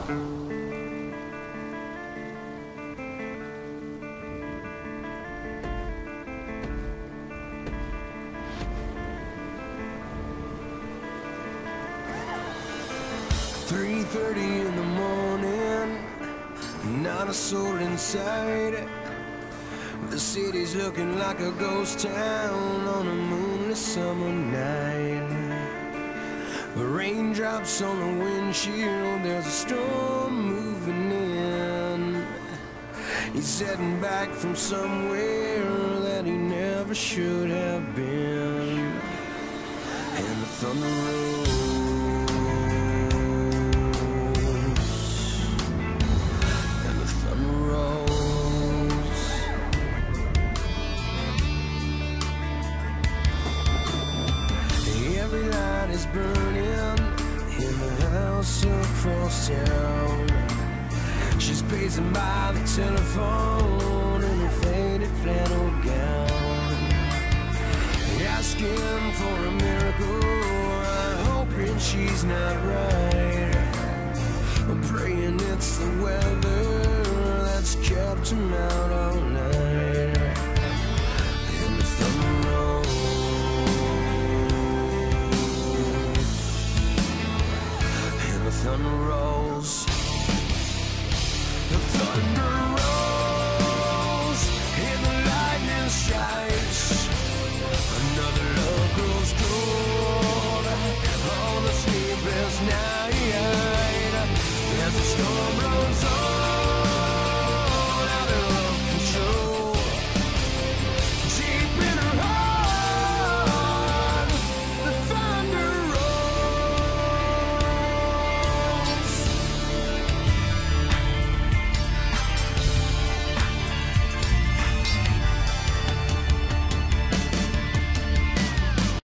"3:30 in the morning, not a soul in sight. The city's looking like a ghost town on a moonless summer night. The raindrops on the windshield, there's a storm moving in. He's heading back from somewhere that he never should have been. And the thunder rolls, and the thunder rolls. Every light is burning in the house across town. She's pacing by the telephone in a faded flannel gown, asking for a miracle. I'm hoping she's not right. I'm praying it's the weather that's kept him out all night. And the thunder rolls, and the thunder rolls. The thunder